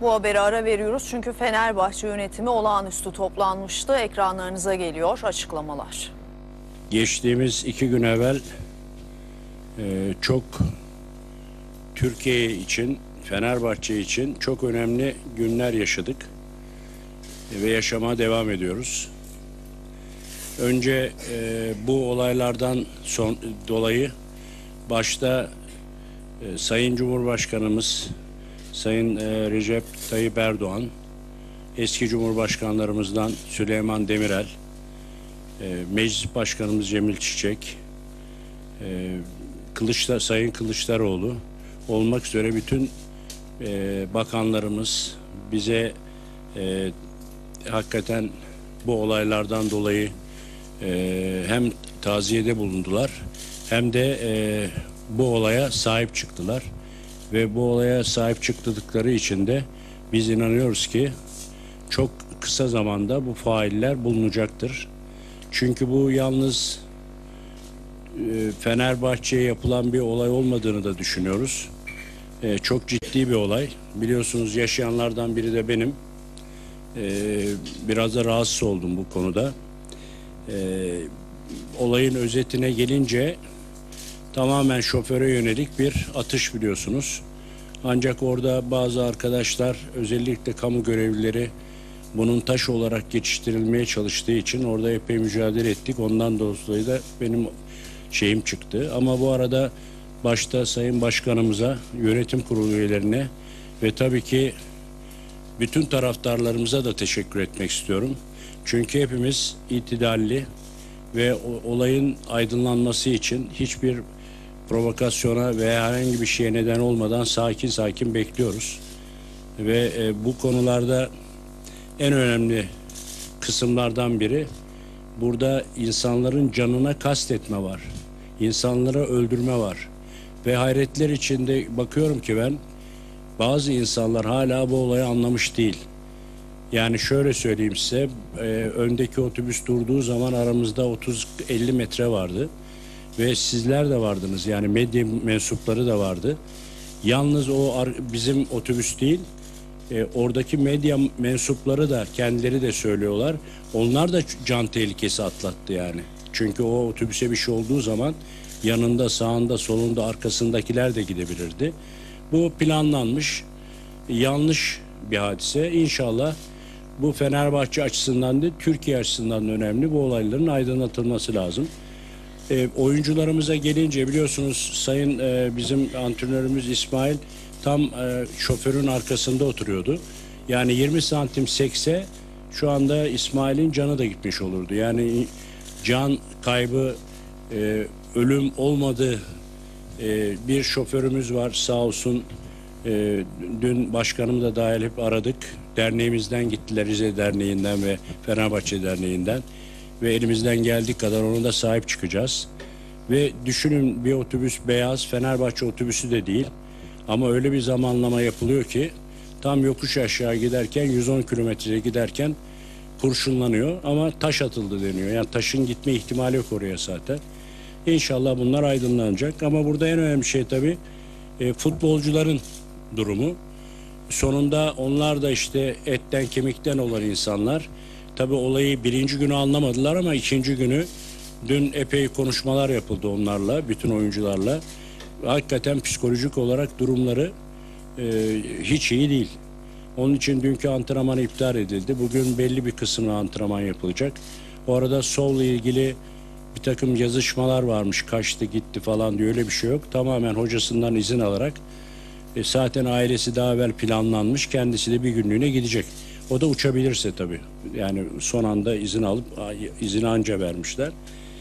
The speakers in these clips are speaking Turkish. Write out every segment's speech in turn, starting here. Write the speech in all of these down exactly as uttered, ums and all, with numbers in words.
Bu haberi ara veriyoruz çünkü Fenerbahçe yönetimi olağanüstü toplanmıştı. Ekranlarınıza geliyor açıklamalar. Geçtiğimiz iki gün evvel e, çok Türkiye için, Fenerbahçe için çok önemli günler yaşadık ve yaşamaya devam ediyoruz. Önce e, bu olaylardan son, dolayı başta e, Sayın Cumhurbaşkanımız Sayın e, Recep Tayyip Erdoğan, eski Cumhurbaşkanlarımızdan Süleyman Demirel, e, Meclis Başkanımız Cemil Çiçek, e, Kılıçlar, Sayın Kılıçdaroğlu olmak üzere bütün e, bakanlarımız bize e, hakikaten bu olaylardan dolayı e, hem taziyede bulundular hem de e, bu olaya sahip çıktılar ve bu olaya sahip çıktıkları için de biz inanıyoruz ki çok kısa zamanda bu failler bulunacaktır. Çünkü bu yalnız e, Fenerbahçe'ye yapılan bir olay olmadığını da düşünüyoruz. E, çok ciddi bir olay. Biliyorsunuz yaşayanlardan biri de benim. E, biraz da rahatsız oldum bu konuda. E, olayın özetine gelince tamamen şoföre yönelik bir atış biliyorsunuz. Ancak orada bazı arkadaşlar, özellikle kamu görevlileri bunun taş olarak geçiştirilmeye çalıştığı için orada epey mücadele ettik. Ondan dolayı da benim şeyim çıktı. Ama bu arada başta Sayın Başkanımıza, yönetim kurulu üyelerine ve tabii ki bütün taraftarlarımıza da teşekkür etmek istiyorum. Çünkü hepimiz itidalli ve olayın aydınlanması için hiçbir provokasyona veya herhangi bir şeye neden olmadan sakin sakin bekliyoruz. Ve e, bu konularda en önemli kısımlardan biri burada insanların canına kastetme var. İnsanları öldürme var. Ve hayretler içinde bakıyorum ki ben bazı insanlar hala bu olayı anlamış değil. Yani şöyle söyleyeyim size, e, öndeki otobüs durduğu zaman aramızda otuz elli metre vardı. Ve sizler de vardınız, yani medya mensupları da vardı. Yalnız o bizim otobüs değil, e, oradaki medya mensupları da kendileri de söylüyorlar. Onlar da can tehlikesi atlattı yani. Çünkü o otobüse bir şey olduğu zaman yanında, sağında, solunda, arkasındakiler de gidebilirdi. Bu planlanmış, yanlış bir hadise. İnşallah bu Fenerbahçe açısından değil, Türkiye açısından da önemli. Bu olayların aydınlatılması lazım. E, oyuncularımıza gelince biliyorsunuz Sayın e, bizim antrenörümüz İsmail tam e, şoförün arkasında oturuyordu. Yani yirmi santim sekse şu anda İsmail'in canı da gitmiş olurdu. Yani can kaybı, e, ölüm olmadı. E, bir şoförümüz var sağ olsun. E, dün başkanım da dahil hep aradık. Derneğimizden gittiler, Rize Derneği'nden ve Fenerbahçe Derneği'nden. Ve elimizden geldiği kadar ona da sahip çıkacağız. Ve düşünün, bir otobüs beyaz, Fenerbahçe otobüsü de değil. Ama öyle bir zamanlama yapılıyor ki tam yokuş aşağı giderken, yüz on kilometre giderken kurşunlanıyor. Ama taş atıldı deniyor. Yani taşın gitme ihtimali yok oraya zaten. İnşallah bunlar aydınlanacak. Ama burada en önemli şey tabii e, futbolcuların durumu. Sonunda onlar da işte etten kemikten olan insanlar. Tabii olayı birinci günü anlamadılar ama ikinci günü dün epey konuşmalar yapıldı onlarla, bütün oyuncularla. Hakikaten psikolojik olarak durumları e, hiç iyi değil. Onun için dünkü antrenman iptal edildi. Bugün belli bir kısmına antrenman yapılacak. O arada Sov'la ilgili bir takım yazışmalar varmış. Kaçtı gitti falan diye, öyle bir şey yok. Tamamen hocasından izin alarak e, zaten ailesi daha evvel planlanmış. Kendisi de bir günlüğüne gidecek. O da uçabilirse tabii. Yani son anda izin alıp izini anca vermişler.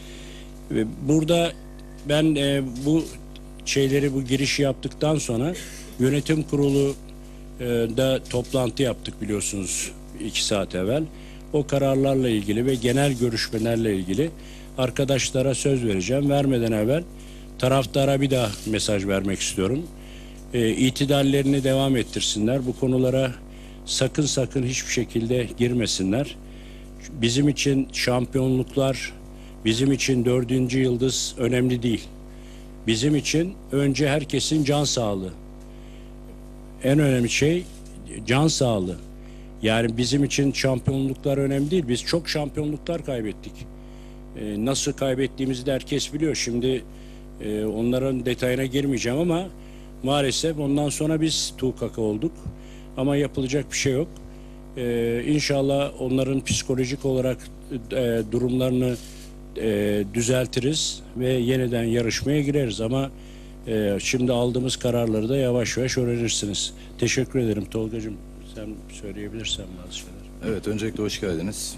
Ve burada ben e, bu şeyleri, bu girişi yaptıktan sonra yönetim kurulu e, da toplantı yaptık biliyorsunuz iki saat evvel. O kararlarla ilgili ve genel görüşmelerle ilgili arkadaşlara söz vereceğim. Vermeden evvel taraftara bir daha mesaj vermek istiyorum. E, itidallerini devam ettirsinler. Bu konulara sakın sakın hiçbir şekilde girmesinler. Bizim için şampiyonluklar, bizim için dördüncü yıldız önemli değil. Bizim için önce herkesin can sağlığı. En önemli şey can sağlığı. Yani bizim için şampiyonluklar önemli değil. Biz çok şampiyonluklar kaybettik. E, nasıl kaybettiğimizi de herkes biliyor. Şimdi e, onların detayına girmeyeceğim ama maalesef ondan sonra biz tukaka olduk. Ama yapılacak bir şey yok. E, İnşallah onların psikolojik olarak e, durumlarını e, düzeltiriz ve yeniden yarışmaya gireriz. Ama e, şimdi aldığımız kararları da yavaş yavaş öğrenirsiniz. Teşekkür ederim Tolgacığım. Sen söyleyebilirsen bazı şeyler. Evet, öncelikle hoş geldiniz.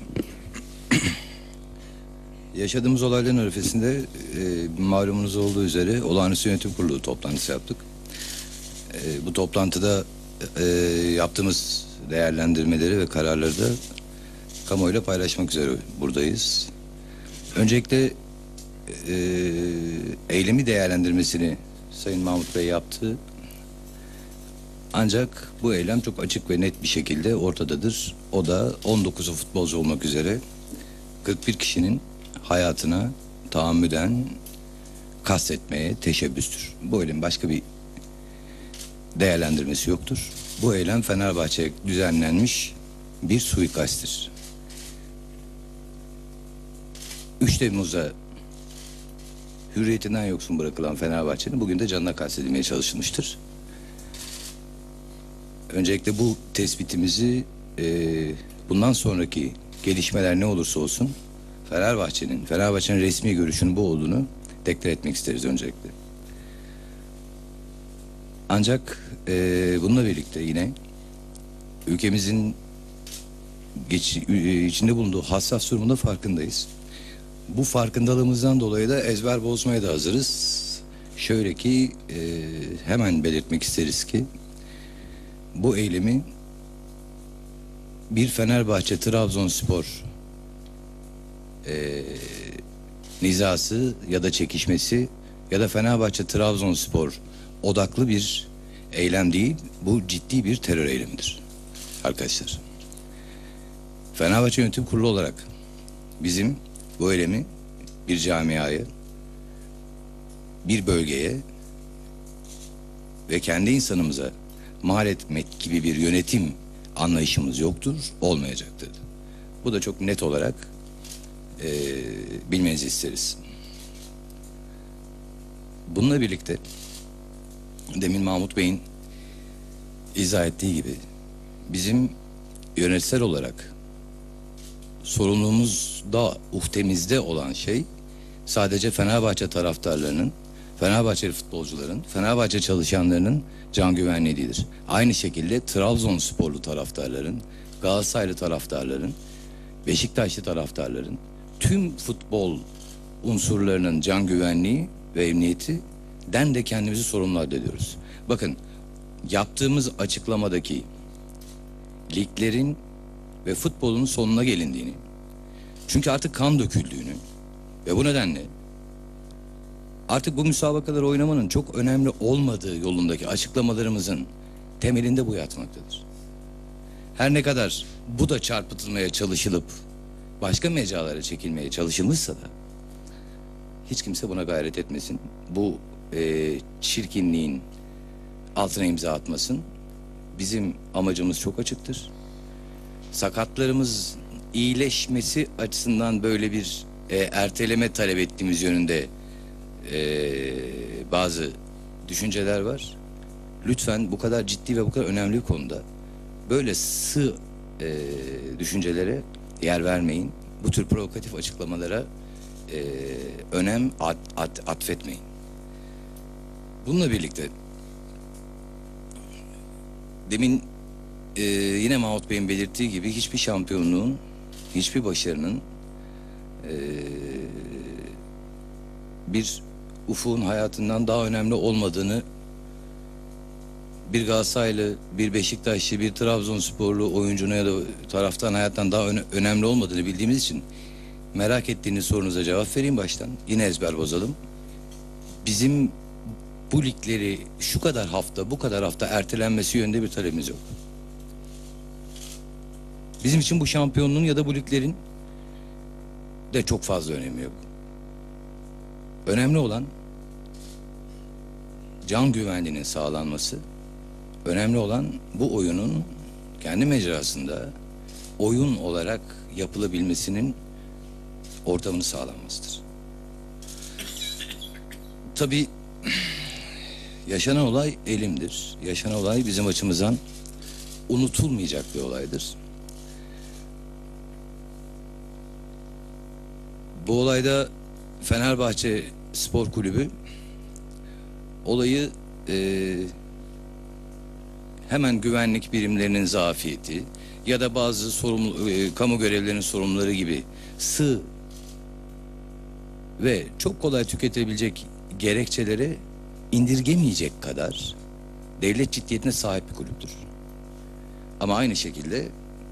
Yaşadığımız olayların arifesinde e, malumunuz olduğu üzere olağanüstü yönetim kurulu toplantısı yaptık. E, bu toplantıda e, yaptığımız değerlendirmeleri ve kararları da kamuoyuyla paylaşmak üzere buradayız. Öncelikle e, eylemi değerlendirmesini Sayın Mahmut Bey yaptı. Ancak bu eylem çok açık ve net bir şekilde ortadadır. O da on dokuzu futbolcu olmak üzere kırk bir kişinin hayatına tahammüden kastetmeye teşebbüstür. Bu eylemin başka bir değerlendirmesi yoktur. Bu eylem Fenerbahçe'ye düzenlenmiş bir suikasttir. üç Temmuz'da hürriyetinden yoksun bırakılan Fenerbahçe'nin bugün de canına kastedilmeye çalışılmıştır. Öncelikle bu tespitimizi e, bundan sonraki gelişmeler ne olursa olsun Fenerbahçe'nin, Fenerbahçe'nin resmi görüşünün bu olduğunu deklar etmek isteriz öncelikle. Ancak e, bununla birlikte yine ülkemizin geç, e, içinde bulunduğu hassas durumunda farkındayız. Bu farkındalığımızdan dolayı da ezber bozmaya da hazırız. Şöyle ki e, hemen belirtmek isteriz ki bu eylemi bir Fenerbahçe Trabzonspor e, nizası ya da çekişmesi ya da Fenerbahçe Trabzonspor odaklı bir eylem değil, bu ciddi bir terör eylemidir arkadaşlar. Fenerbahçe Yönetim Kurulu olarak bizim bu eylemi bir camiaya, bir bölgeye ve kendi insanımıza mal etmek gibi bir yönetim anlayışımız yoktur, olmayacaktır. Bu da çok net olarak e, bilmenizi isteriz. Bununla birlikte demin Mahmut Bey'in izah ettiği gibi bizim yönetsel olarak sorumluluğumuzda, uhtemizde olan şey sadece Fenerbahçe taraftarlarının, Fenerbahçeli futbolcuların, Fenerbahçe çalışanlarının can güvenliği değildir. Aynı şekilde Trabzonsporlu taraftarların, Galatasaraylı taraftarların, Beşiktaşlı taraftarların, tüm futbol unsurlarının can güvenliği ve emniyetinden de kendimizi sorumlu addediyoruz. Bakın, yaptığımız açıklamadaki liglerin ve futbolun sonuna gelindiğini, çünkü artık kan döküldüğünü ve bu nedenle artık bu müsabakaları oynamanın çok önemli olmadığı yolundaki açıklamalarımızın temelinde bu yatmaktadır. Her ne kadar bu da çarpıtılmaya çalışılıp başka mecralara çekilmeye çalışılmışsa da hiç kimse buna gayret etmesin. Bu e, çirkinliğin altına imza atmasın. Bizim amacımız çok açıktır. Sakatlarımız iyileşmesi açısından böyle bir e, erteleme talep ettiğimiz yönünde Ee, bazı düşünceler var. Lütfen bu kadar ciddi ve bu kadar önemli bir konuda böyle sığ e, düşüncelere yer vermeyin. Bu tür provokatif açıklamalara e, önem at, at, atfetmeyin. Bununla birlikte demin e, yine Mahmut Bey'in belirttiği gibi hiçbir şampiyonluğun, hiçbir başarının e, bir ufukun hayatından daha önemli olmadığını bir Galatasaraylı, bir Beşiktaşlı, bir Trabzonsporlu oyuncuna ya da taraftan hayattan daha öne önemli olmadığını bildiğimiz için merak ettiğiniz sorunuza cevap vereyim baştan. Yine ezber bozalım. Bizim bu ligleri şu kadar hafta, bu kadar hafta ertelenmesi yönünde bir talebimiz yok. Bizim için bu şampiyonluğun ya da bu liglerin de çok fazla önemi yok. Önemli olan can güvenliğinin sağlanması. Önemli olan bu oyunun kendi mecrasında oyun olarak yapılabilmesinin ortamını sağlanmasıdır. Tabii yaşanan olay elimdir. Yaşanan olay bizim açımızdan unutulmayacak bir olaydır. Bu olayda Fenerbahçe Spor Kulübü olayı e, hemen güvenlik birimlerinin zafiyeti ya da bazı sorumlu, e, kamu görevlilerinin sorumluları gibi sığ ve çok kolay tüketilebilecek gerekçelere indirgemeyecek kadar devlet ciddiyetine sahip bir kulüptür. Ama aynı şekilde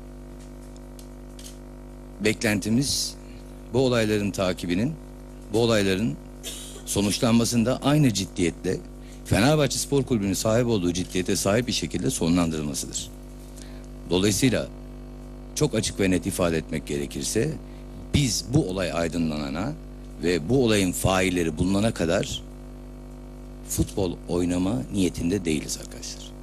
beklentimiz bu olayların takibinin, bu olayların sonuçlanmasında aynı ciddiyetle Fenerbahçe Spor Kulübü'nün sahip olduğu ciddiyete sahip bir şekilde sonlandırılmasıdır. Dolayısıyla çok açık ve net ifade etmek gerekirse biz bu olay aydınlanana ve bu olayın failleri bulunana kadar futbol oynama niyetinde değiliz arkadaşlar.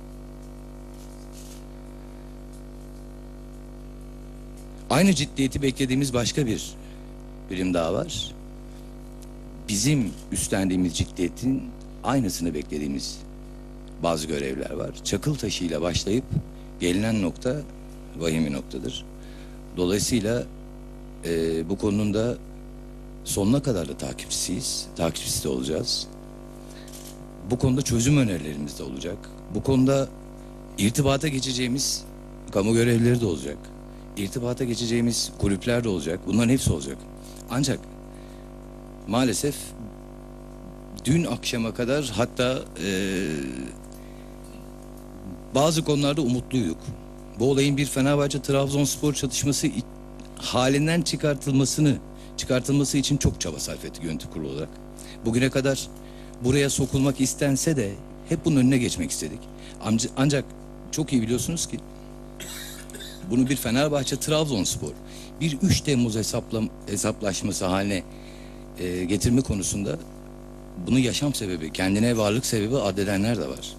Aynı ciddiyeti beklediğimiz başka bir birim daha var. Bizim üstlendiğimiz ciddiyetin aynısını beklediğimiz bazı görevler var. Çakıl taşıyla başlayıp gelinen nokta vahim bir noktadır. Dolayısıyla e, bu konunun da sonuna kadar da takipçisiyiz. Takipçisi de olacağız. Bu konuda çözüm önerilerimiz de olacak. Bu konuda irtibata geçeceğimiz kamu görevlileri de olacak. İrtibata geçeceğimiz kulüpler de olacak. Bunların hepsi olacak. Ancak maalesef dün akşama kadar hatta e, bazı konularda umutluyduk. Bu olayın bir Fenerbahçe Trabzonspor çatışması halinden çıkartılmasını çıkartılması için çok çaba sarf ettik yönetim kurulu olarak. Bugüne kadar buraya sokulmak istense de hep bunun önüne geçmek istedik. Ancak çok iyi biliyorsunuz ki bunu bir Fenerbahçe Trabzonspor bir üç Temmuz hesaplam hesaplaşması haline e, getirme konusunda bunu yaşam sebebi, kendine varlık sebebi addedenler de var.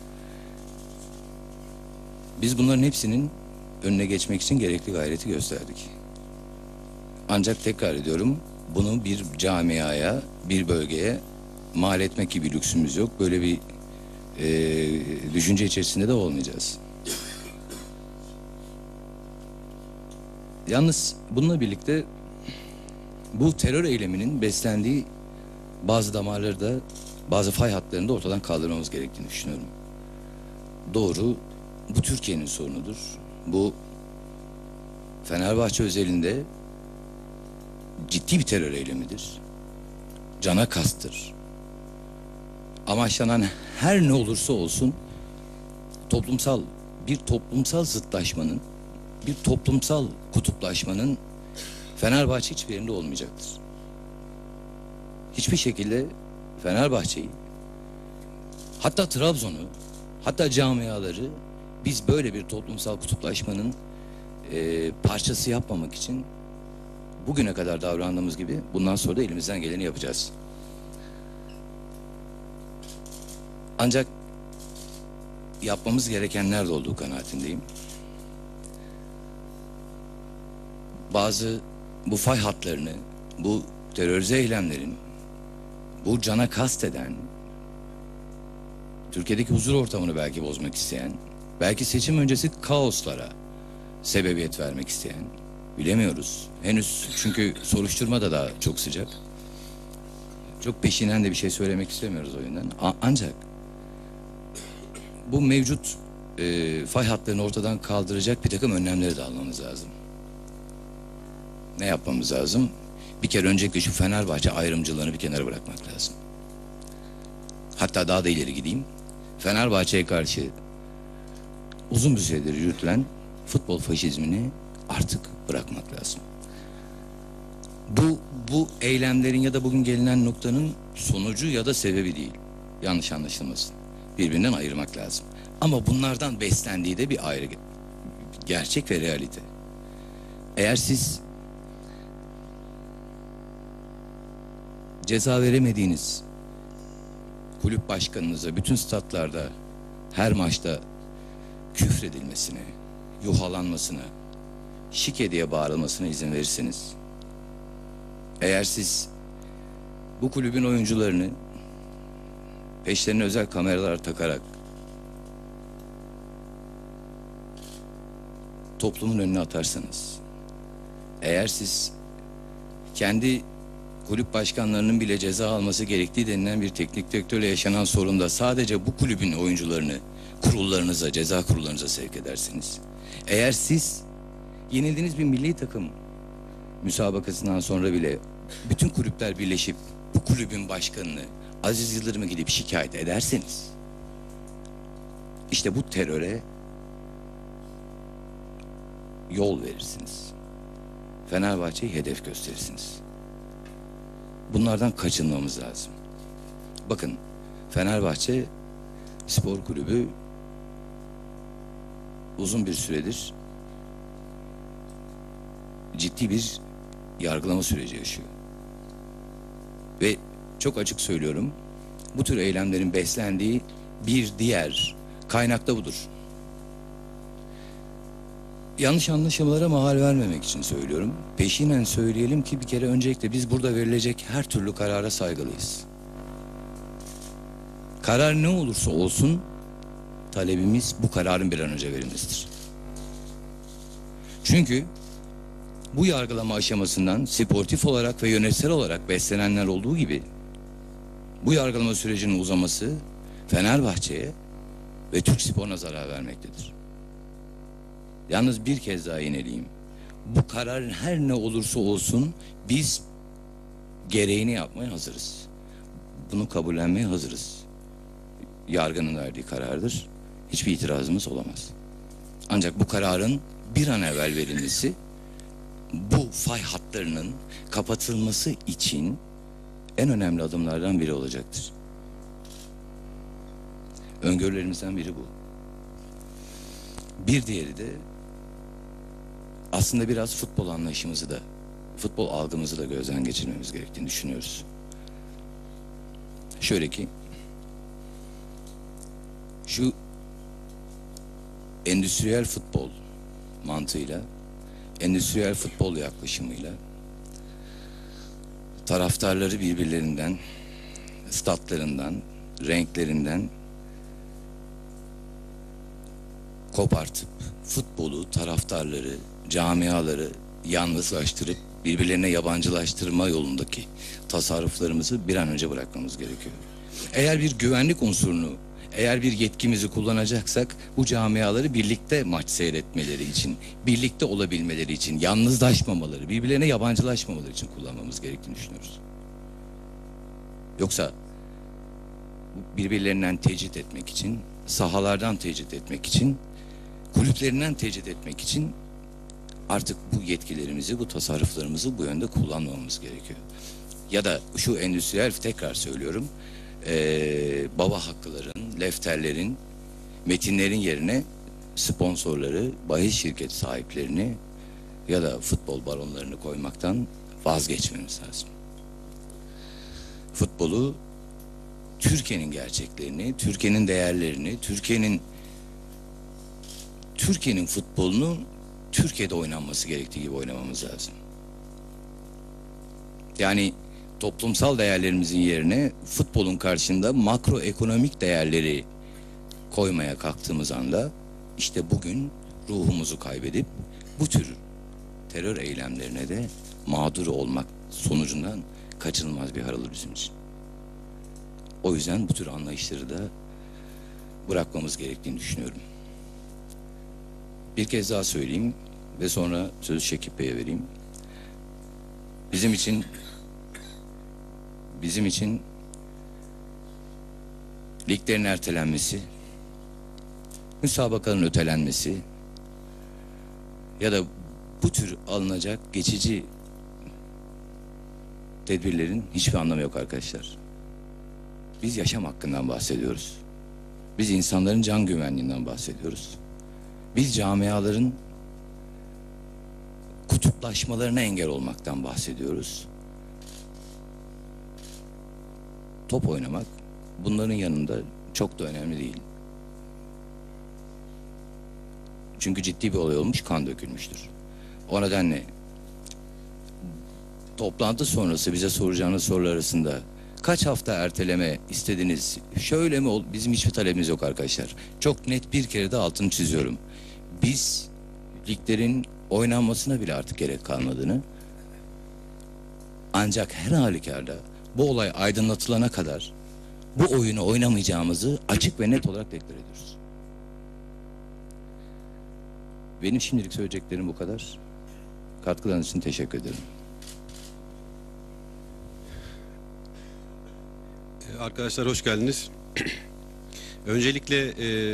Biz bunların hepsinin önüne geçmek için gerekli gayreti gösterdik. Ancak tekrar ediyorum, bunu bir camiaya, bir bölgeye mal etmek gibi lüksümüz yok. Böyle bir e, düşünce içerisinde de olmayacağız. Yalnız bununla birlikte bu terör eyleminin beslendiği bazı damarları da, bazı fay hatlarını da ortadan kaldırmamız gerektiğini düşünüyorum. Doğru, bu Türkiye'nin sorunudur. Bu Fenerbahçe özelinde ciddi bir terör eylemidir. Cana kastır. Amaçlanan her ne olursa olsun toplumsal, bir toplumsal zıtlaşmanın, bir toplumsal kutuplaşmanın Fenerbahçe hiçbir yerinde olmayacaktır. Hiçbir şekilde Fenerbahçe'yi, hatta Trabzon'u, hatta camiaları biz böyle bir toplumsal kutuplaşmanın e, parçası yapmamak için bugüne kadar davrandığımız gibi bundan sonra da elimizden geleni yapacağız. Ancak yapmamız gerekenler de olduğu kanaatindeyim. Bazı bu fay hatlarını, bu terörize eylemlerin, bu cana kasteden, Türkiye'deki huzur ortamını belki bozmak isteyen, belki seçim öncesi kaoslara sebebiyet vermek isteyen, bilemiyoruz. Henüz çünkü soruşturma da daha çok sıcak. Çok peşinden de bir şey söylemek istemiyoruz o yüzden. A ancak bu mevcut e, fay hatlarını ortadan kaldıracak bir takım önlemleri de almamız lazım. Ne yapmamız lazım? Bir kere öncelikle şu Fenerbahçe ayrımcılığını bir kenara bırakmak lazım. Hatta daha da ileri gideyim. Fenerbahçe'ye karşı uzun bir süredir yürütülen futbol faşizmini artık bırakmak lazım. Bu, bu eylemlerin ya da bugün gelinen noktanın sonucu ya da sebebi değil. Yanlış anlaşılmasın. Birbirinden ayırmak lazım. Ama bunlardan beslendiği de bir ayrı gerçek ve realite. Eğer siz ceza veremediğiniz kulüp başkanınıza bütün statlarda her maçta küfredilmesine, yuhalanmasına, şike diye bağırılmasına izin verirseniz, eğer siz bu kulübün oyuncularını peşlerine özel kameralar takarak toplumun önüne atarsanız, eğer siz kendi kulüp başkanlarının bile ceza alması gerektiği denilen bir teknik direktörle yaşanan sorunda sadece bu kulübün oyuncularını kurullarınıza, ceza kurullarınıza sevk edersiniz, eğer siz yenildiğiniz bir milli takım müsabakasından sonra bile bütün kulüpler birleşip bu kulübün başkanını Aziz Yıldırım'a gidip şikayet ederseniz, işte bu teröre yol verirsiniz. Fenerbahçe'yi hedef gösterirsiniz. Bunlardan kaçınmamız lazım. Bakın, Fenerbahçe Spor Kulübü uzun bir süredir ciddi bir yargılama süreci yaşıyor. Ve çok açık söylüyorum, bu tür eylemlerin beslendiği bir diğer kaynak da budur. Yanlış anlaşılmalara mahal vermemek için söylüyorum. Peşinen söyleyelim ki bir kere öncelikle biz burada verilecek her türlü karara saygılıyız. Karar ne olursa olsun talebimiz bu kararın bir an önce verilmesidir. Çünkü bu yargılama aşamasından sportif olarak ve yönetsel olarak beslenenler olduğu gibi bu yargılama sürecinin uzaması Fenerbahçe'ye ve Türk sporuna zarar vermektedir. Yalnız bir kez daha yineleyeyim. Bu kararın her ne olursa olsun biz gereğini yapmaya hazırız. Bunu kabullenmeye hazırız. Yargının verdiği karardır. Hiçbir itirazımız olamaz. Ancak bu kararın bir an evvel verilmesi, bu fay hatlarının kapatılması için en önemli adımlardan biri olacaktır. Öngörülerimizden biri bu. Bir diğeri de aslında biraz futbol anlayışımızı da, futbol algımızı da gözden geçirmemiz gerektiğini düşünüyoruz. Şöyle ki, şu endüstriyel futbol mantığıyla, endüstriyel futbol yaklaşımıyla taraftarları birbirlerinden, statlarından, renklerinden kopartıp futbolu, taraftarları, camiaları yalnızlaştırıp birbirlerine yabancılaştırma yolundaki tasarruflarımızı bir an önce bırakmamız gerekiyor. Eğer bir güvenlik unsurunu, eğer bir yetkimizi kullanacaksak bu camiaları birlikte maç seyretmeleri için, birlikte olabilmeleri için, yalnızlaşmamaları, birbirlerine yabancılaşmamaları için kullanmamız gerektiğini düşünüyoruz. Yoksa birbirlerinden tecrit etmek için, sahalardan tecrit etmek için, kulüplerinden tecrit etmek için artık bu yetkilerimizi, bu tasarruflarımızı bu yönde kullanmamamız gerekiyor. Ya da şu endüstriyel, tekrar söylüyorum, ee, baba hakkıların, lefterlerin, metinlerin yerine sponsorları, bahis şirket sahiplerini ya da futbol baronlarını koymaktan vazgeçmemiz lazım. Futbolu, Türkiye'nin gerçeklerini, Türkiye'nin değerlerini, Türkiye'nin Türkiye'nin futbolunu Türkiye'de oynanması gerektiği gibi oynamamız lazım. Yani toplumsal değerlerimizin yerine futbolun karşında makroekonomik değerleri koymaya kalktığımız anda işte bugün ruhumuzu kaybedip bu tür terör eylemlerine de mağdur olmak sonucundan kaçınılmaz bir hal alır bizim için. O yüzden bu tür anlayışları da bırakmamız gerektiğini düşünüyorum. Bir kez daha söyleyeyim ve sonra sözü Şekip Bey'e vereyim. Bizim için bizim için liglerin ertelenmesi, müsabakanın ötelenmesi ya da bu tür alınacak geçici tedbirlerin hiçbir anlamı yok arkadaşlar. Biz yaşam hakkından bahsediyoruz. Biz insanların can güvenliğinden bahsediyoruz. Biz camiaların kutuplaşmalarına engel olmaktan bahsediyoruz. Top oynamak bunların yanında çok da önemli değil. Çünkü ciddi bir olay olmuş, kan dökülmüştür. O nedenle toplantı sonrası bize soracağınız sorular arasında kaç hafta erteleme istediniz? Şöyle mi oldu? Bizim hiçbir talebimiz yok arkadaşlar. Çok net bir kere de altını çiziyorum. Biz liglerin oynanmasına bile artık gerek kalmadığını, ancak her halükarda bu olay aydınlatılana kadar bu oyunu oynamayacağımızı açık ve net olarak deklar ediyoruz. Benim şimdilik söyleyeceklerim bu kadar. Katkılarınız için teşekkür ederim. Arkadaşlar hoş geldiniz. Öncelikle e,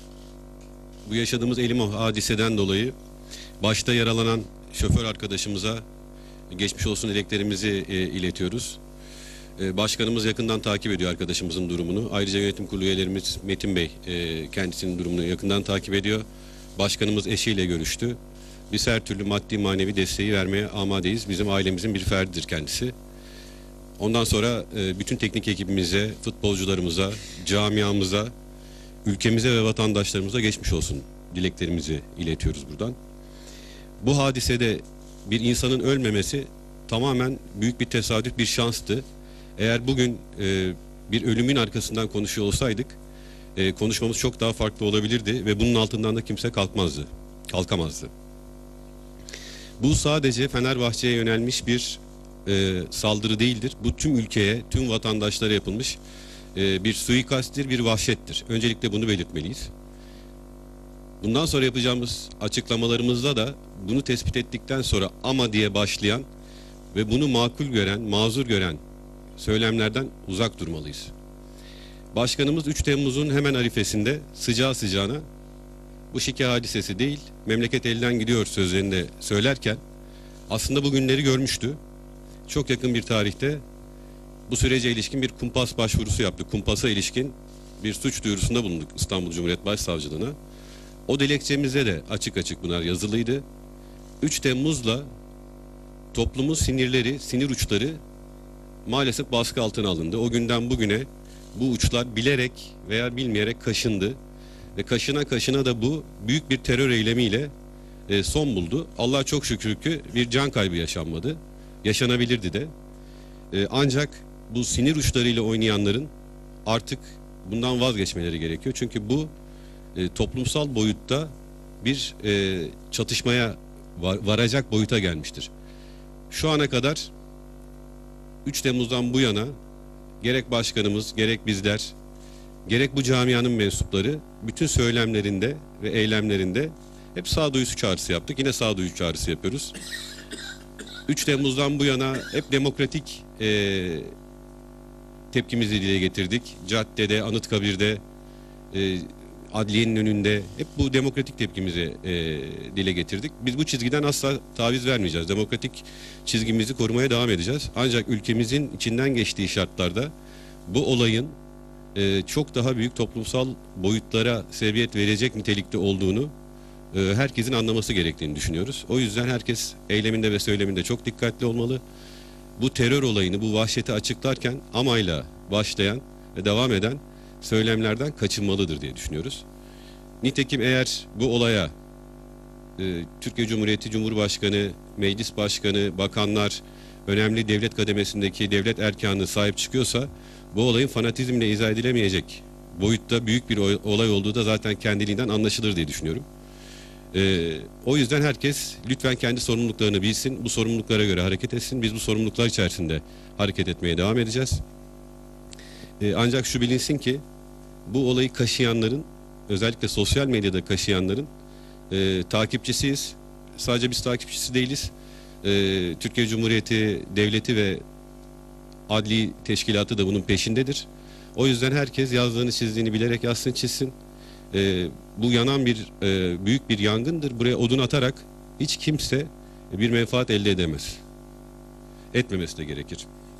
bu yaşadığımız Elimo hadiseden dolayı başta yaralanan şoför arkadaşımıza geçmiş olsun dileklerimizi e, iletiyoruz. E, başkanımız yakından takip ediyor arkadaşımızın durumunu. Ayrıca yönetim kurulu üyelerimiz Metin Bey e, kendisinin durumunu yakından takip ediyor. Başkanımız eşiyle görüştü. Biz her türlü maddi manevi desteği vermeye amadeyiz. Bizim ailemizin bir ferdidir kendisi. Ondan sonra e, bütün teknik ekibimize, futbolcularımıza, camiamıza, ülkemize ve vatandaşlarımıza geçmiş olsun dileklerimizi iletiyoruz buradan. Bu hadisede bir insanın ölmemesi tamamen büyük bir tesadüf, bir şanstı. Eğer bugün e, bir ölümün arkasından konuşuyor olsaydık e, konuşmamız çok daha farklı olabilirdi ve bunun altından da kimse kalkmazdı, kalkamazdı. Bu sadece Fenerbahçe'ye yönelmiş bir e, saldırı değildir. Bu tüm ülkeye, tüm vatandaşlara yapılmış e, bir suikasttir, bir vahşettir. Öncelikle bunu belirtmeliyiz. Bundan sonra yapacağımız açıklamalarımızda da bunu tespit ettikten sonra ama diye başlayan ve bunu makul gören, mazur gören söylemlerden uzak durmalıyız. Başkanımız üç Temmuz'un hemen arifesinde sıcağı sıcağına bu şike hadisesi değil, memleket elden gidiyor sözlerinde söylerken aslında bu günleri görmüştü. Çok yakın bir tarihte bu sürece ilişkin bir kumpas başvurusu yaptı. Kumpasa ilişkin bir suç duyurusunda bulunduk İstanbul Cumhuriyet Başsavcılığına. O dilekçemizde de açık açık bunlar yazılıydı. üç Temmuz'la toplumun sinirleri, sinir uçları maalesef baskı altına alındı. O günden bugüne bu uçlar bilerek veya bilmeyerek kaşındı. Ve kaşına kaşına da bu büyük bir terör eylemiyle e, son buldu. Allah çok şükür ki bir can kaybı yaşanmadı. Yaşanabilirdi de. E, ancak bu sinir uçlarıyla oynayanların artık bundan vazgeçmeleri gerekiyor. Çünkü bu e, toplumsal boyutta bir e, çatışmaya var, varacak boyuta gelmiştir. Şu ana kadar üç Temmuz'dan bu yana gerek başkanımız, gerek bizler, gerek bu camianın mensupları bütün söylemlerinde ve eylemlerinde hep sağduyusu çağrısı yaptık. Yine sağduyu çağrısı yapıyoruz. üç Temmuz'dan bu yana hep demokratik e, tepkimizi dile getirdik. Caddede, Anıtkabir'de, e, adliyenin önünde hep bu demokratik tepkimizi e, dile getirdik. Biz bu çizgiden asla taviz vermeyeceğiz. Demokratik çizgimizi korumaya devam edeceğiz. Ancak ülkemizin içinden geçtiği şartlarda bu olayın e, çok daha büyük toplumsal boyutlara sebebiyet verecek nitelikte olduğunu e, herkesin anlaması gerektiğini düşünüyoruz. O yüzden herkes eyleminde ve söyleminde çok dikkatli olmalı. Bu terör olayını, bu vahşeti açıklarken amayla başlayan ve devam eden söylemlerden kaçınmalıdır diye düşünüyoruz. Nitekim eğer bu olaya e, Türkiye Cumhuriyeti Cumhurbaşkanı, Meclis Başkanı, bakanlar, önemli devlet kademesindeki devlet erkanı sahip çıkıyorsa bu olayın fanatizmle izah edilemeyecek boyutta büyük bir olay olduğu da zaten kendiliğinden anlaşılır diye düşünüyorum. E, o yüzden herkes lütfen kendi sorumluluklarını bilsin, bu sorumluluklara göre hareket etsin. Biz bu sorumluluklar içerisinde hareket etmeye devam edeceğiz. E, ancak şu bilinsin ki bu olayı kaşıyanların, özellikle sosyal medyada kaşıyanların e, takipçisiyiz. Sadece biz takipçisi değiliz. E, Türkiye Cumhuriyeti Devleti ve Adli Teşkilatı da bunun peşindedir. O yüzden herkes yazdığını çizdiğini bilerek yazsın çizsin. E, bu yanan bir e, büyük bir yangındır. Buraya odun atarak hiç kimse bir menfaat elde edemez. Etmemesi de gerekir.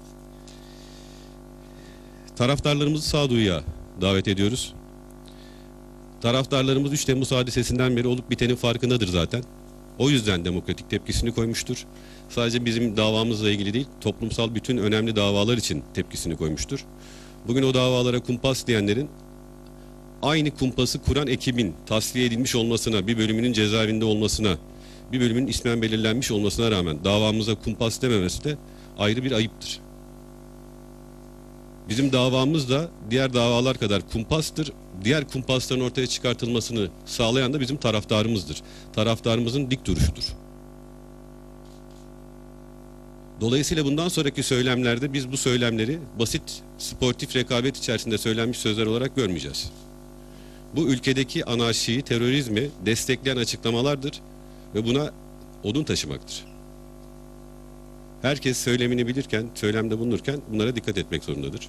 Taraftarlarımızı sağduyuya davet ediyoruz. Taraftarlarımız üç Temmuz hadisesinden beri olup bitenin farkındadır zaten. O yüzden demokratik tepkisini koymuştur. Sadece bizim davamızla ilgili değil, toplumsal bütün önemli davalar için tepkisini koymuştur. Bugün o davalara kumpas diyenlerin aynı kumpası kuran ekibin tasfiye edilmiş olmasına, bir bölümünün cezaevinde olmasına, bir bölümünün ismen belirlenmiş olmasına rağmen davamıza kumpas dememesi de ayrı bir ayıptır. Bizim davamız da diğer davalar kadar kumpastır. Diğer kumpasların ortaya çıkartılmasını sağlayan da bizim taraftarımızdır. Taraftarımızın dik duruşudur. Dolayısıyla bundan sonraki söylemlerde biz bu söylemleri basit sportif rekabet içerisinde söylenmiş sözler olarak görmeyeceğiz. Bu ülkedeki anarşiyi, terörizmi destekleyen açıklamalardır ve buna odun taşımaktır. Herkes söylemini bilirken, söylemde bulunurken bunlara dikkat etmek zorundadır.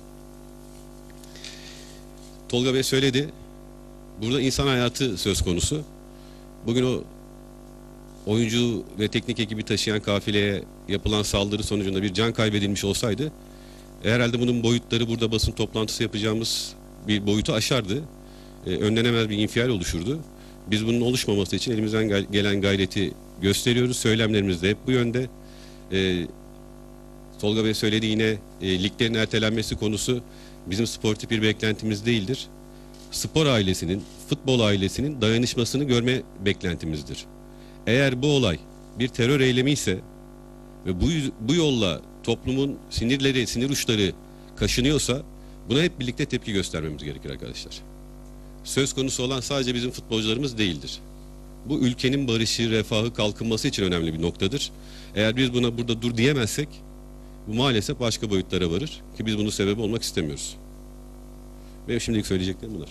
Tolga Bey söyledi, burada insan hayatı söz konusu. Bugün o oyuncu ve teknik ekibi taşıyan kafileye yapılan saldırı sonucunda bir can kaybedilmiş olsaydı, herhalde bunun boyutları burada basın toplantısı yapacağımız bir boyutu aşardı. Ee, önlenemez bir infial oluşurdu. Biz bunun oluşmaması için elimizden gelen gayreti gösteriyoruz. Söylemlerimiz de hep bu yönde. Ee, Tolga Bey söyledi yine e, liglerin ertelenmesi konusu bizim sportif bir beklentimiz değildir. Spor ailesinin, futbol ailesinin dayanışmasını görme beklentimizdir. Eğer bu olay bir terör eylemi ise ve bu, bu yolla toplumun sinirleri, sinir uçları kaşınıyorsa buna hep birlikte tepki göstermemiz gerekir arkadaşlar. Söz konusu olan sadece bizim futbolcularımız değildir. Bu ülkenin barışı, refahı, kalkınması için önemli bir noktadır. Eğer biz buna burada dur diyemezsek bu maalesef başka boyutlara varır ki biz bunun sebebi olmak istemiyoruz. Benim şimdilik söyleyeceklerim bunlar.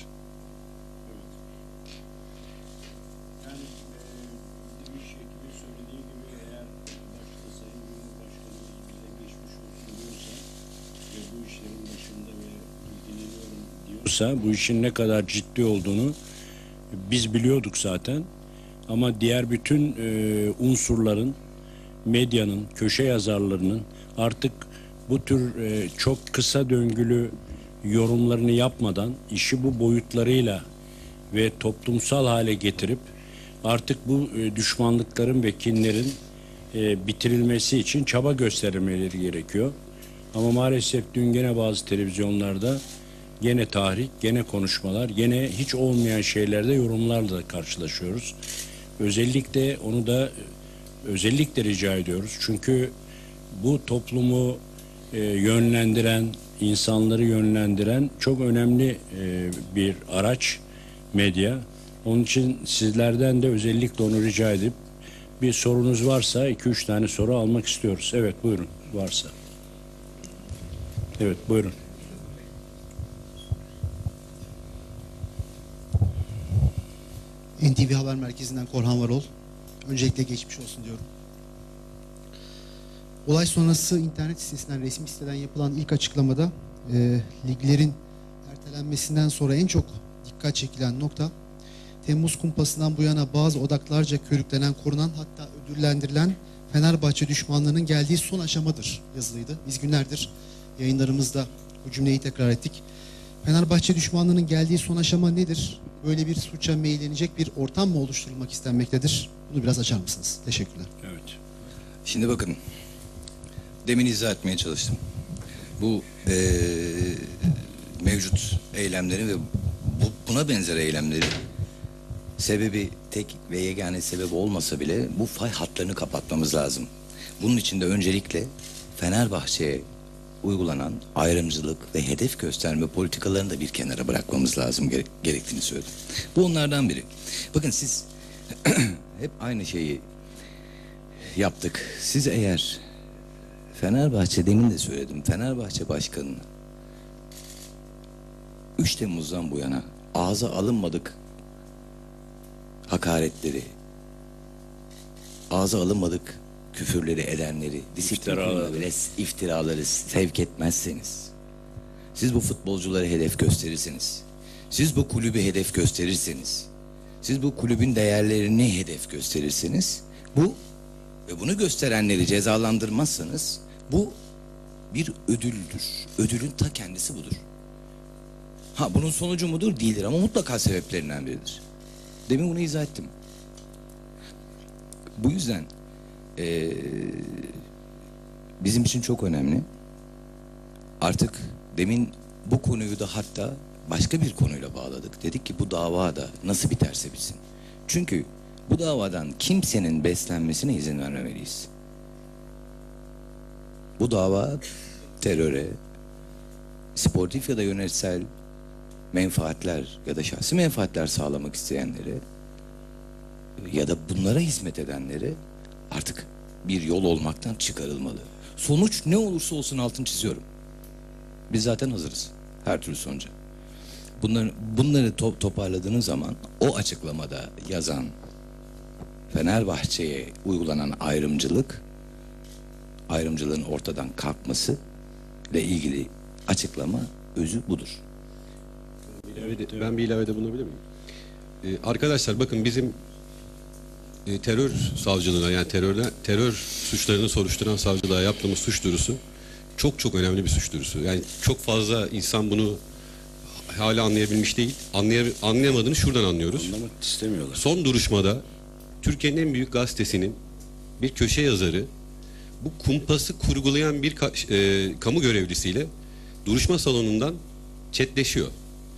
Yani e, bir şekilde söylediği gibi eğer başta Sayın Cumhurbaşkanımız bize geçmiş olsun diyorsa ve bu işlerin başında ve ilgileniyorum diyorsa bu işin ne kadar ciddi olduğunu biz biliyorduk zaten. Ama diğer bütün e, unsurların, medyanın, köşe yazarlarının artık bu tür e, çok kısa döngülü yorumlarını yapmadan işi bu boyutlarıyla ve toplumsal hale getirip artık bu e, düşmanlıkların ve kinlerin e, bitirilmesi için çaba göstermeleri gerekiyor. Ama maalesef dün gene bazı televizyonlarda gene tahrik, gene konuşmalar, gene hiç olmayan şeylerde yorumlarla karşılaşıyoruz. Özellikle onu da özellikle rica ediyoruz. Çünkü bu toplumu e, yönlendiren, insanları yönlendiren çok önemli e, bir araç medya. Onun için sizlerden de özellikle onu rica edip bir sorunuz varsa iki üç tane soru almak istiyoruz. Evet buyurun varsa. Evet buyurun. N T V Haber Merkezi'nden Korhan Varol. Öncelikle geçmiş olsun diyorum. Olay sonrası internet sitesinden, resmi siteden yapılan ilk açıklamada e, liglerin ertelenmesinden sonra en çok dikkat çekilen nokta Temmuz kumpasından bu yana bazı odaklarca körüklenen, korunan hatta ödüllendirilen Fenerbahçe düşmanlığının geldiği son aşamadır yazılıydı. Biz günlerdir yayınlarımızda bu cümleyi tekrar ettik. Fenerbahçe düşmanlığının geldiği son aşama nedir? Böyle bir suça meyillenecek bir ortam mı oluşturulmak istenmektedir? Bunu biraz açar mısınız? Teşekkürler. Evet. Şimdi bakın, demin izah etmeye çalıştım. Bu eee, mevcut eylemleri ve bu, buna benzer eylemleri sebebi tek ve yegane sebep olmasa bile bu fay hatlarını kapatmamız lazım. Bunun için de öncelikle Fenerbahçe'ye uygulanan ayrımcılık ve hedef gösterme politikalarını da bir kenara bırakmamız lazım gere- gerektiğini söyledim. Bu onlardan biri. Bakın siz hep aynı şeyi yaptık. Siz eğer Fenerbahçe, demin de söyledim, Fenerbahçe Başkanı'nı üç Temmuz'dan bu yana ağza alınmadık hakaretleri, ağza alınmadık küfürleri edenleri, disiplin İftiraları. kuruluna iftiraları sevk etmezseniz, siz bu futbolcuları hedef gösterirseniz, siz bu kulübü hedef gösterirseniz, siz bu kulübün değerlerini hedef gösterirseniz, bu ve bunu gösterenleri cezalandırmazsanız, bu bir ödüldür. Ödülün ta kendisi budur. Ha bunun sonucu mudur? Değildir ama mutlaka sebeplerinden biridir. Demin bunu izah ettim. Bu yüzden Ee, bizim için çok önemli. Artık demin bu konuyu da hatta başka bir konuyla bağladık. Dedik ki bu dava da nasıl biterse bitsin. Çünkü bu davadan kimsenin beslenmesine izin vermemeliyiz. Bu dava teröre, sportif ya da yönetsel menfaatler ya da şahsi menfaatler sağlamak isteyenlere ya da bunlara hizmet edenlere artık bir yol olmaktan çıkarılmalı. Sonuç ne olursa olsun altını çiziyorum. Biz zaten hazırız her türlü sonuca. Bunları, bunları to- toparladığınız zaman o açıklamada yazan Fenerbahçe'ye uygulanan ayrımcılık, ayrımcılığın ortadan kalkması ile ilgili açıklama özü budur. İlavede- Ben bir ilavede bulunabilir miyim? Ee, arkadaşlar bakın bizim e, terör savcılığına yani terörden, terör suçlarını soruşturan savcılığa yaptığımız suç duyurusu çok çok önemli bir suç duyurusu. Yani çok fazla insan bunu hala anlayabilmiş değil. Anlay anlayamadığını şuradan anlıyoruz. Anlamak istemiyorlar. Son duruşmada Türkiye'nin en büyük gazetesinin bir köşe yazarı bu kumpası kurgulayan bir ka e, kamu görevlisiyle duruşma salonundan chatleşiyor.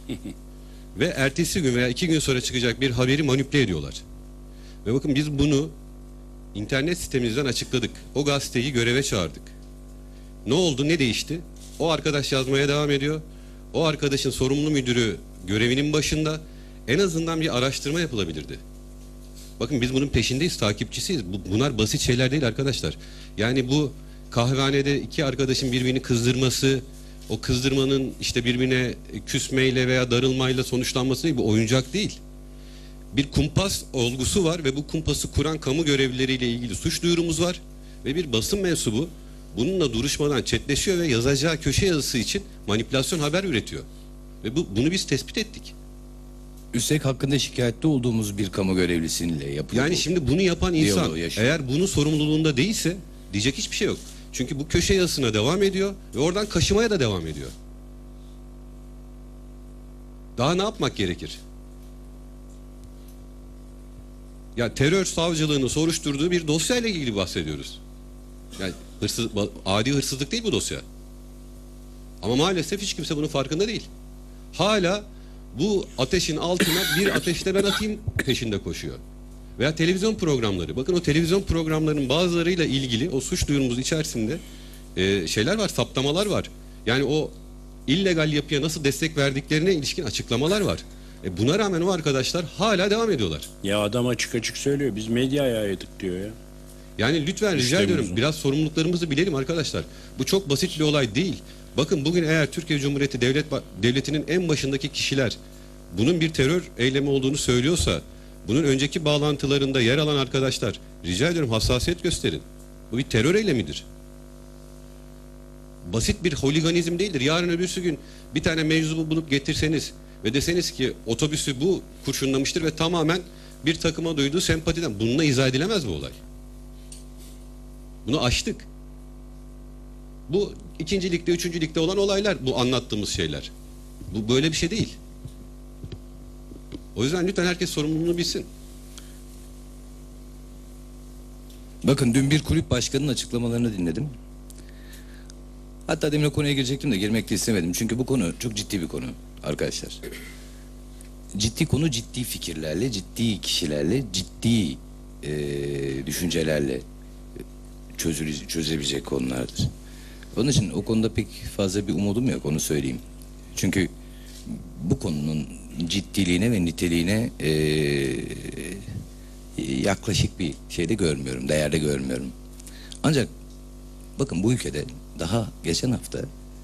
Ve ertesi gün veya iki gün sonra çıkacak bir haberi manipüle ediyorlar. Ve bakın biz bunu internet sitemizden açıkladık. O gazeteyi göreve çağırdık. Ne oldu, ne değişti? O arkadaş yazmaya devam ediyor. O arkadaşın sorumlu müdürü görevinin başında. En azından bir araştırma yapılabilirdi. Bakın biz bunun peşindeyiz, takipçisiyiz. Bu, bunlar basit şeyler değil arkadaşlar. Yani bu kahvehanede iki arkadaşın birbirini kızdırması, o kızdırmanın işte birbirine küsmeyle veya darılmayla sonuçlanması değil, bu oyuncak değil. Bir kumpas olgusu var ve bu kumpası kuran kamu görevlileriyle ilgili suç duyurumuz var. Ve bir basın mensubu bununla duruşmadan chatleşiyor ve yazacağı köşe yazısı için manipülasyon haber üretiyor. Ve bu, bunu biz tespit ettik. Üstelik hakkında şikayette olduğumuz bir kamu görevlisiyle yapılıyor. Yani şimdi bunu yapan insan Diyaloğu yaşıyor. eğer bunun sorumluluğunda değilse diyecek hiçbir şey yok. Çünkü bu köşe yazısına devam ediyor ve oradan kaşımaya da devam ediyor. Daha ne yapmak gerekir? Ya terör savcılığının soruşturduğu bir dosyayla ilgili bahsediyoruz. Yani hırsız, adi hırsızlık değil bu dosya. Ama maalesef hiç kimse bunun farkında değil. Hala bu ateşin altına bir ateşte ben atayım peşinde koşuyor. Veya televizyon programları. Bakın o televizyon programlarının bazılarıyla ilgili o suç duyurumuz içerisinde e, şeyler var, saptamalar var. Yani o illegal yapıya nasıl destek verdiklerine ilişkin açıklamalar var. E buna rağmen o arkadaşlar hala devam ediyorlar. Ya adam açık açık söylüyor. Biz medyaya ayırdık diyor ya. Yani lütfen rica İşte ediyorum bizim. biraz sorumluluklarımızı bilelim arkadaşlar. Bu çok basit bir olay değil. Bakın bugün eğer Türkiye Cumhuriyeti devlet devletinin en başındaki kişiler bunun bir terör eylemi olduğunu söylüyorsa, bunun önceki bağlantılarında yer alan arkadaşlar rica ediyorum hassasiyet gösterin. Bu bir terör eylemidir. Basit bir holiganizm değildir. Yarın öbürsü gün bir tane meczubu bulup getirseniz ve deseniz ki otobüsü bu kurşunlamıştır ve tamamen bir takıma duyduğu sempatiden, bununla izah edilemez bu olay. Bunu aştık. Bu ikinci ligde, üçüncü ligde olan olaylar, bu anlattığımız şeyler. Bu böyle bir şey değil. O yüzden lütfen herkes sorumluluğunu bilsin. Bakın dün bir kulüp başkanının açıklamalarını dinledim. Hatta demin o konuya girecektim de girmek de istemedim. Çünkü bu konu çok ciddi bir konu arkadaşlar. Ciddi konu ciddi fikirlerle, ciddi kişilerle, ciddi e, düşüncelerle çözüle, çözebilecek konulardır. Onun için o konuda pek fazla bir umudum yok, onu söyleyeyim. Çünkü bu konunun ciddiliğine ve niteliğine e, yaklaşık bir şeyde görmüyorum, değerde görmüyorum. Ancak bakın bu ülkede daha geçen hafta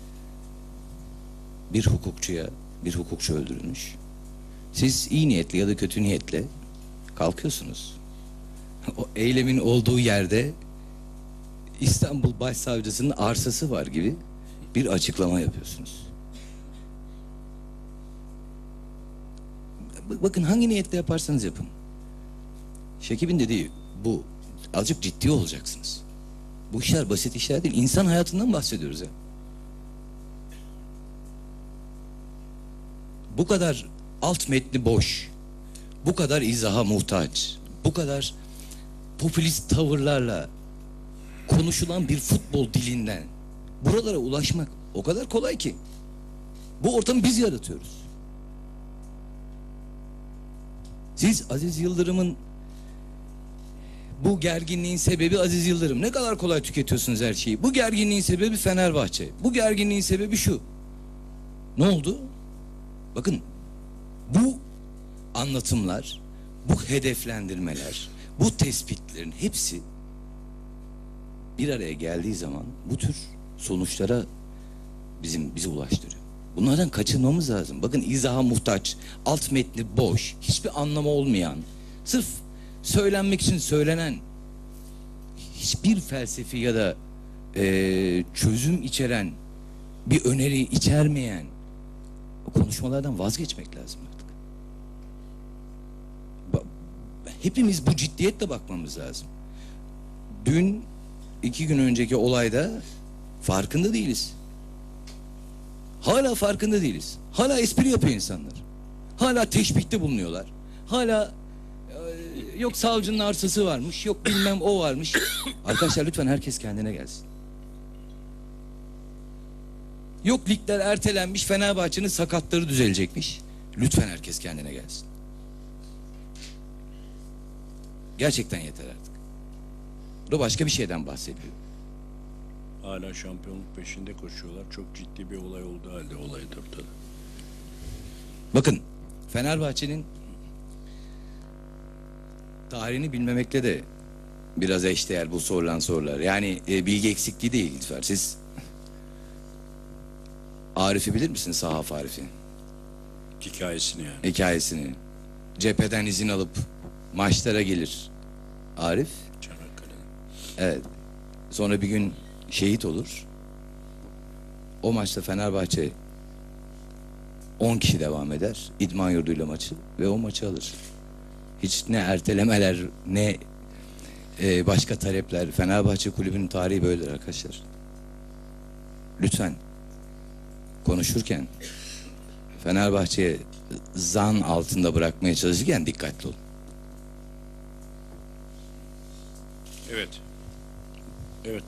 bir hukukçuya, bir hukukçu öldürülmüş. Siz iyi niyetli ya da kötü niyetle kalkıyorsunuz. O eylemin olduğu yerde İstanbul Başsavcısının arsası var gibi bir açıklama yapıyorsunuz. Bakın hangi niyetle yaparsanız yapın. Şekib'in dediği bu. Azıcık ciddi olacaksınız. Bu işler basit işler değil. İnsan hayatından bahsediyoruz ya. Bu kadar alt metni boş, bu kadar izaha muhtaç, bu kadar popülist tavırlarla konuşulan bir futbol dilinden buralara ulaşmak o kadar kolay ki. Bu ortamı biz yaratıyoruz. Siz Aziz Yıldırım'ın bu gerginliğin sebebi Aziz Yıldırım. Ne kadar kolay tüketiyorsunuz her şeyi. Bu gerginliğin sebebi Fenerbahçe. Bu gerginliğin sebebi şu. Ne oldu? Bakın bu anlatımlar, bu hedeflendirmeler, bu tespitlerin hepsi bir araya geldiği zaman bu tür sonuçlara bizim bizi ulaştırıyor. Bunlardan kaçınmamız lazım. Bakın izaha muhtaç, alt metni boş, hiçbir anlamı olmayan, sırf söylenmek için söylenen, hiçbir felsefi ya da e, çözüm içeren, bir öneri içermeyen o konuşmalardan vazgeçmek lazım artık. Ba- Hepimiz bu ciddiyetle bakmamız lazım. Dün, iki gün önceki olayda farkında değiliz. Hala farkında değiliz. Hala espri yapıyor insanlar. Hala teşbihte bulunuyorlar. Hala e, yok savcının arsası varmış, yok bilmem o varmış. Arkadaşlar lütfen herkes kendine gelsin. Yok ligler ertelenmiş, Fenerbahçe'nin sakatları düzelecekmiş. Lütfen herkes kendine gelsin. Gerçekten yeter artık. Burada başka bir şeyden bahsediyor. Hala şampiyonluk peşinde koşuyorlar. Çok ciddi bir olay olduğu halde olay da ortada. Bakın Fenerbahçe'nin tarihini bilmemekle de biraz eşdeğer bu sorulan sorular. Yani e, bilgi eksikliği değil lütfen. Siz Arif'i bilir misiniz? Sahaf Arif'i. Hikayesini yani. Hikayesini. Cepheden izin alıp maçlara gelir Arif. Çanakkale'de. Evet. Sonra bir gün şehit olur. O maçta Fenerbahçe on kişi devam eder. İdman yurduyla maçı ve o maçı alır. Hiç ne ertelemeler ne e, başka talepler. Fenerbahçe kulübünün tarihi böyledir arkadaşlar. Lütfen konuşurken Fenerbahçe'ye zan altında bırakmaya çalışırken dikkatli olun. Evet. Evet.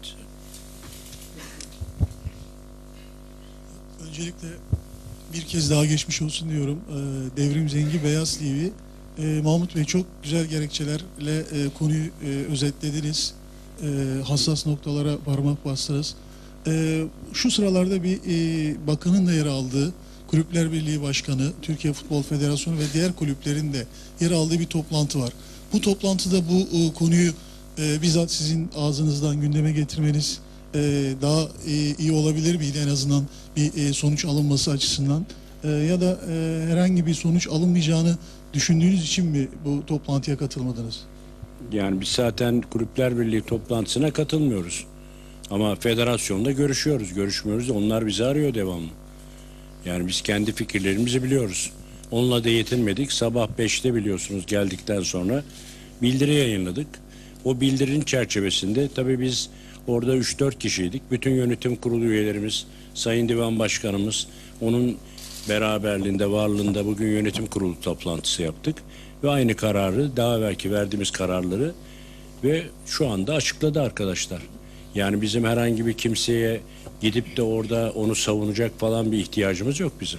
Öncelikle bir kez daha geçmiş olsun diyorum. Ee, Devrim Zengi Beyaz T V. Ee, Mahmut Bey çok güzel gerekçelerle e, konuyu e, özetlediniz. E, hassas noktalara parmak bastınız. E, şu sıralarda bir e, bakanın da yer aldığı, Kulüpler Birliği Başkanı, Türkiye Futbol Federasyonu ve diğer kulüplerin de yer aldığı bir toplantı var. Bu toplantıda bu e, konuyu e, bizzat sizin ağzınızdan gündeme getirmeniz e, daha e, iyi olabilir miydi en azından bir e, sonuç alınması açısından? E, ya da e, herhangi bir sonuç alınmayacağını düşündüğünüz için mi bu toplantıya katılmadınız? Yani biz zaten Kulüpler Birliği toplantısına katılmıyoruz. Ama federasyonda görüşüyoruz, görüşmüyoruz. Onlar bizi arıyor devamlı. Yani biz kendi fikirlerimizi biliyoruz. Onunla da yetinmedik. Sabah beşte biliyorsunuz geldikten sonra bildiri yayınladık. O bildirinin çerçevesinde tabii biz orada üç dört kişiydik. Bütün yönetim kurulu üyelerimiz, Sayın Divan Başkanımız, onun beraberliğinde, varlığında bugün yönetim kurulu toplantısı yaptık. Ve aynı kararı, daha evvelki verdiğimiz kararları ve şu anda açıkladı arkadaşlar. Yani bizim herhangi bir kimseye gidip de orada onu savunacak falan bir ihtiyacımız yok bizim.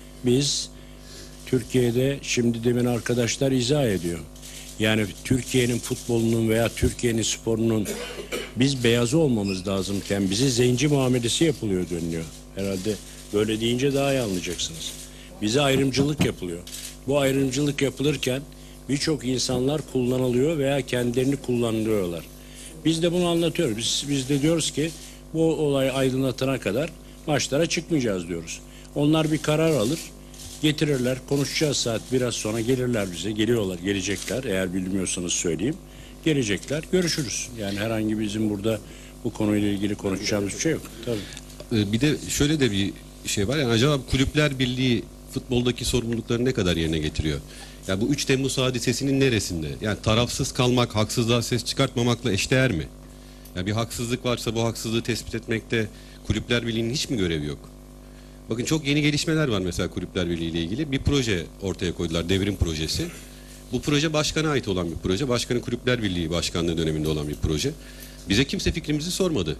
Biz Türkiye'de, şimdi demin arkadaşlar izah ediyor. Yani Türkiye'nin futbolunun veya Türkiye'nin sporunun biz beyazı olmamız lazımken bize zenci muamelesi yapılıyor deniliyor. Herhalde böyle deyince daha iyi anlayacaksınız. Bize ayrımcılık yapılıyor. Bu ayrımcılık yapılırken birçok insanlar kullanılıyor veya kendilerini kullanılıyorlar. Biz de bunu anlatıyoruz. Biz, biz de diyoruz ki bu olay aydınlatana kadar maçlara çıkmayacağız diyoruz. Onlar bir karar alır, getirirler, konuşacağız saat biraz sonra gelirler bize, geliyorlar, gelecekler. Eğer bilmiyorsanız söyleyeyim, gelecekler, görüşürüz. Yani herhangi bizim burada bu konuyla ilgili konuşacağımız bir şey yok. Tabii. Bir de şöyle de bir şey var. Yani acaba Kulüpler Birliği futboldaki sorumlulukları ne kadar yerine getiriyor? Yani bu üç Temmuz hadisesinin neresinde? Yani tarafsız kalmak, haksızlığa ses çıkartmamakla eşdeğer mi? Yani bir haksızlık varsa bu haksızlığı tespit etmekte Kulüpler Birliği'nin hiç mi görevi yok? Bakın çok yeni gelişmeler var mesela Kulüpler Birliği ile ilgili. Bir proje ortaya koydular, devrim projesi. Bu proje başkana ait olan bir proje. Başkanın Kulüpler Birliği başkanlığı döneminde olan bir proje. Bize kimse fikrimizi sormadı.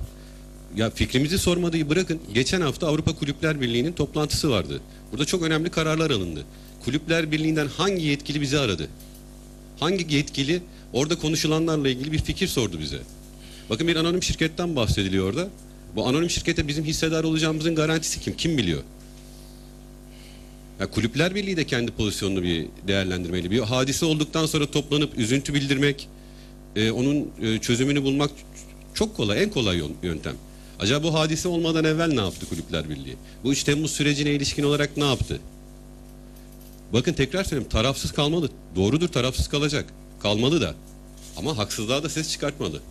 Ya fikrimizi sormadığı bırakın. Geçen hafta Avrupa Kulüpler Birliği'nin toplantısı vardı. Burada çok önemli kararlar alındı. Kulüpler Birliği'nden hangi yetkili bizi aradı? Hangi yetkili orada konuşulanlarla ilgili bir fikir sordu bize? Bakın bir anonim şirketten bahsediliyor orada. Bu anonim şirkete bizim hissedar olacağımızın garantisi kim? Kim biliyor? Ya Kulüpler Birliği de kendi pozisyonunu bir değerlendirmeli. Bir hadise olduktan sonra toplanıp üzüntü bildirmek, e, onun e, çözümünü bulmak çok kolay, en kolay yöntem. Acaba bu hadise olmadan evvel ne yaptı Kulüpler Birliği? Bu üç Temmuz sürecine ilişkin olarak ne yaptı? Bakın tekrar söyleyeyim, tarafsız kalmalı. Doğrudur, tarafsız kalacak. Kalmalı da. Ama haksızlığa da ses çıkartmalı.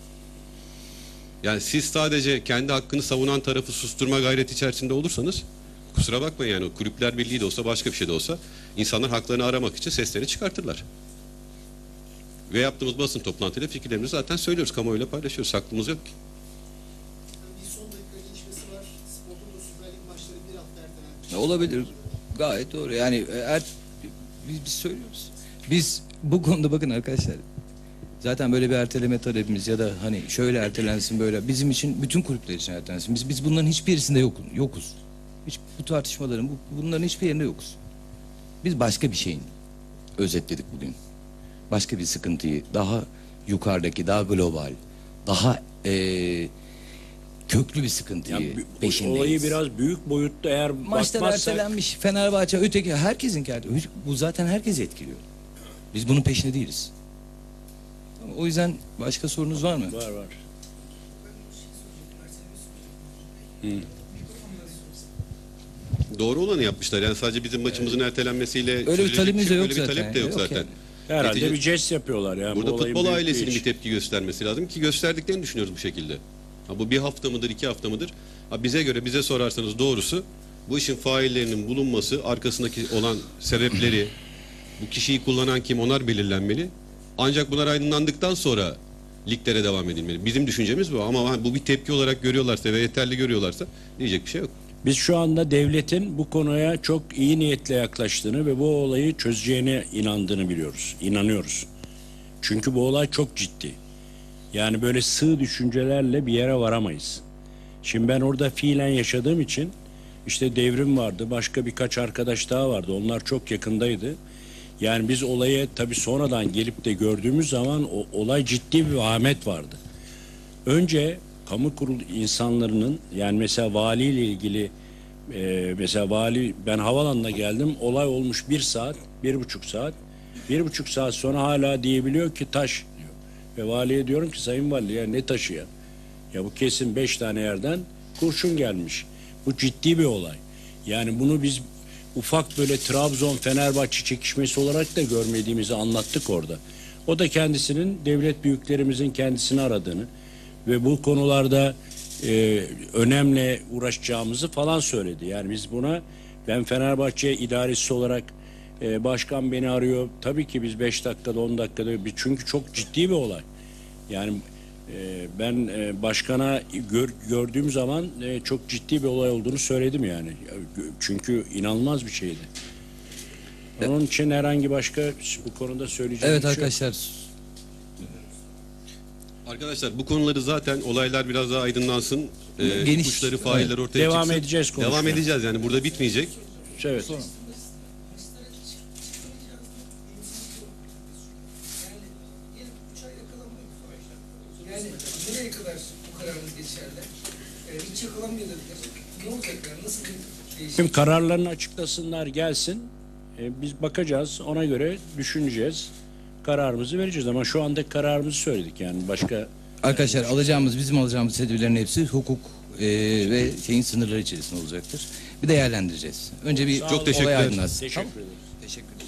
Yani siz sadece kendi hakkını savunan tarafı susturma gayreti içerisinde olursanız, kusura bakmayın yani, Kulüpler Birliği de olsa başka bir şey de olsa insanlar haklarını aramak için sesleri çıkartırlar. Ve yaptığımız basın toplantıyla fikirlerimizi zaten söylüyoruz, kamuoyuyla paylaşıyoruz. Saklımız yok ki. Bir son dakika gelişmesi var. Sporda da Süper Lig maçları bir hafta ertelenmiş. Olabilir. Gayet doğru. Yani eğer biz, biz söylüyoruz. Biz bu konuda bakın arkadaşlar. Zaten böyle bir erteleme talebimiz ya da hani şöyle ertelensin böyle, bizim için, bütün kulüpler için ertelensin. Biz biz bunların hiçbirisinde yok, yokuz. Hiç bu tartışmaların, bu, bunların hiçbir yerinde yokuz. Biz başka bir şeyin özetledik bugün. Başka bir sıkıntıyı, daha yukarıdaki, daha global, daha eee, köklü bir sıkıntıyı Yani bu peşindeyiz. olayı biraz büyük boyutta eğer Maçlar bakmazsak, ertelenmiş, Fenerbahçe, öteki, herkesin kendi. Bu zaten herkesi etkiliyor. Biz bunun peşinde değiliz. O yüzden başka sorunuz var mı? var var. Doğru olanı yapmışlar. Yani sadece bizim maçımızın ertelenmesiyle Öyle bir çözülecek talebimiz de şey, yok öyle bir zaten. talep de yok, Yok zaten. yani. Herhalde Netice- bir jest yapıyorlar yani. Burada bu olayın futbol büyüklüğü ailesinin için. bir tepki göstermesi lazım ki gösterdiklerini düşünüyoruz bu şekilde. Ha, bu bir hafta mıdır, iki hafta mıdır? Ha, bize göre, bize sorarsanız doğrusu bu işin faillerinin bulunması, arkasındaki olan sebepleri, bu kişiyi kullanan kim, onlar belirlenmeli. Ancak bunlar aydınlandıktan sonra liglere devam edilmeli. Bizim düşüncemiz bu, ama ha, bu bir tepki olarak görüyorlarsa ve yeterli görüyorlarsa diyecek bir şey yok. Biz şu anda devletin bu konuya çok iyi niyetle yaklaştığını ve bu olayı çözeceğine inandığını biliyoruz. İnanıyoruz. Çünkü bu olay çok ciddi. Yani böyle sığ düşüncelerle bir yere varamayız. Şimdi ben orada fiilen yaşadığım için, işte Devrim vardı, başka birkaç arkadaş daha vardı. Onlar çok yakındaydı. Yani biz olayı tabii sonradan gelip de gördüğümüz zaman o olay ciddi bir vahamet vardı. Önce kamu kurulu insanlarının, yani mesela valiyle ilgili, e, mesela vali, ben havalanına geldim, olay olmuş bir saat, bir buçuk saat, bir buçuk saat sonra hala diyebiliyor ki taş diyor. Ve valiye diyorum ki, sayın vali, ya ne taşı ya? Ya bu kesin beş tane yerden kurşun gelmiş. Bu ciddi bir olay. Yani bunu biz ufak böyle Trabzon-Fenerbahçe çekişmesi olarak da görmediğimizi anlattık orada. O da kendisinin, devlet büyüklerimizin kendisini aradığını ve bu konularda e, önemli uğraşacağımızı falan söyledi. Yani biz buna, ben Fenerbahçe idaresi olarak e, başkan beni arıyor. Tabii ki biz beş dakikada, on dakikada, çünkü çok ciddi bir olay. Yani e, ben e, başkana gör, gördüğüm zaman e, çok ciddi bir olay olduğunu söyledim yani. Çünkü inanılmaz bir şeydi. Onun için herhangi başka bu konuda söyleyeceğim Evet bir şey yok. arkadaşlar. Arkadaşlar bu konuları zaten, olaylar biraz daha aydınlansın. Ee, Geniş- ipuçları, failler evet. ortaya Devam çıksın. edeceğiz konuşmaya. Devam edeceğiz yani, burada bitmeyecek. Evet. Yani nereye kadar bu kararınız geçerli? Ee, hiç yakalanmayabilir. Ne olacak yani? Nasıl bir değişim? Şimdi kararlarını açıklasınlar, gelsin. E, biz bakacağız, ona göre düşüneceğiz. Kararımızı vereceğiz, ama şu anda kararımızı söyledik yani, başka. Arkadaşlar alacağımız, bizim alacağımız tedbirlerin hepsi hukuk e, ve şeyin sınırları içerisinde olacaktır. Bir değerlendireceğiz. Önce bir Sağ Çok olun. teşekkür olay ederim. aydınlansın. Teşekkür Tamam. ederim. Teşekkür ederim.